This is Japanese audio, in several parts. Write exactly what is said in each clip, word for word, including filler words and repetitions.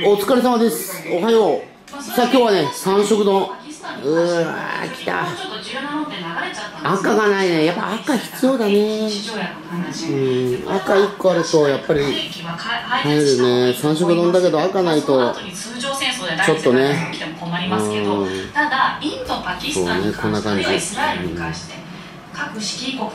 お疲れ様です。おはよう。さあ今日はね、三色丼。うーわー、来た。赤がないね。やっぱ赤必要だね。うん、赤いっこあるとやっぱり入るね。三色丼だけど赤ないとちょっとね。うん、そうね、こんな感じ。うん、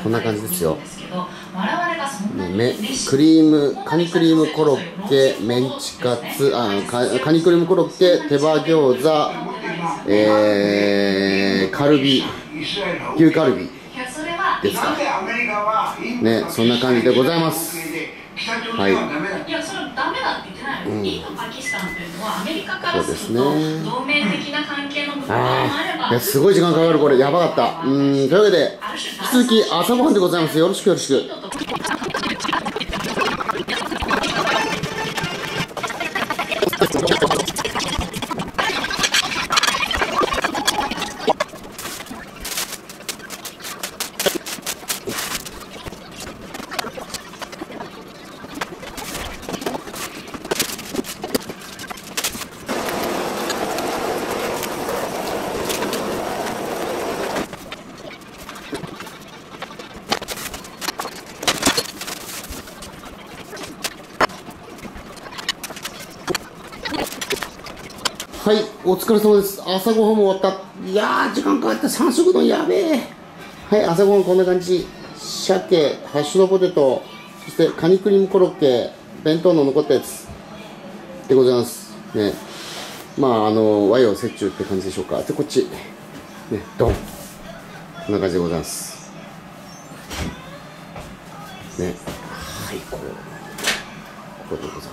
こんな感じですよ。ね、クリーム、カニクリームコロッケ、メンチカツ、あ、カカニクリームコロッケ、手羽餃子、えー、カルビ、牛カルビですか。ね、そんな感じでございます。はい。いや、それはダメだって言ってないの。インド、パキスタンというのはアメリカからすると同盟的な関係の部分もあれば、いや、すごい時間かかる、これ、やばかった。うん、というわけで、引き続き朝ごはんでございます。よろしくよろしく。はい、お疲れ様です。朝ごはんも終わった。いやー、時間かかった。三色丼やべえ。はい、朝ごはんこんな感じ。鮭、ハッシュドポテト、そしてカニクリームコロッケ、弁当の残ったやつでございます。ね。まあ、あの、和洋折衷って感じでしょうか。で、こっち。ね、ドン。こんな感じでございます。ね。はい、こう。これでございます。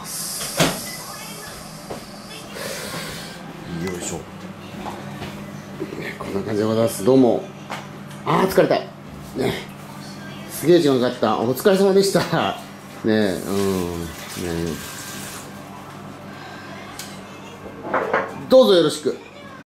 よいしょ、ね、こんな感じでございます。どうも。あー疲れたね。すげえ時間かかった。お疲れ様でしたね。え、うんね、どうぞよろしく。